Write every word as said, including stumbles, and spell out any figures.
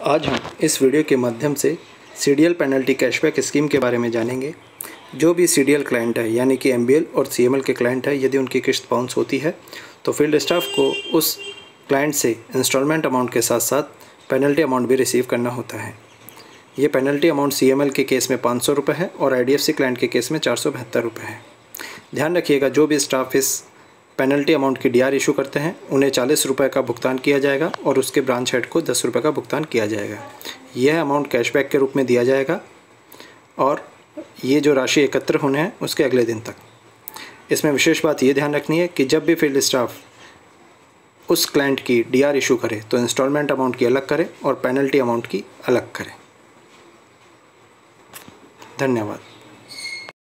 आज हम इस वीडियो के माध्यम से सीडीएल पेनल्टी कैशबैक स्कीम के बारे में जानेंगे। जो भी सीडीएल क्लाइंट है यानी कि एमबीएल और सीएमएल के क्लाइंट है, यदि उनकी किस्त बाउंस होती है तो फील्ड स्टाफ को उस क्लाइंट से इंस्टॉलमेंट अमाउंट के साथ साथ पेनल्टी अमाउंट भी रिसीव करना होता है। ये पेनल्टी अमाउंट सीएमएल के केस में पाँच सौ रुपये है और आईडीएफसी क्लाइंट के केस में चार सौ बहत्तर रुपये है। ध्यान रखिएगा, जो भी स्टाफ इस पेनल्टी अमाउंट की डीआर इशू करते हैं उन्हें चालीस रुपये का भुगतान किया जाएगा और उसके ब्रांच हेड को दस रुपये का भुगतान किया जाएगा। यह अमाउंट कैशबैक के रूप में दिया जाएगा और ये जो राशि एकत्र होने हैं उसके अगले दिन तक। इसमें विशेष बात ये ध्यान रखनी है कि जब भी फील्ड स्टाफ उस क्लाइंट की डीआर इशू करे तो इंस्टॉलमेंट अमाउंट की अलग करे और पेनल्टी अमाउंट की अलग करे। धन्यवाद।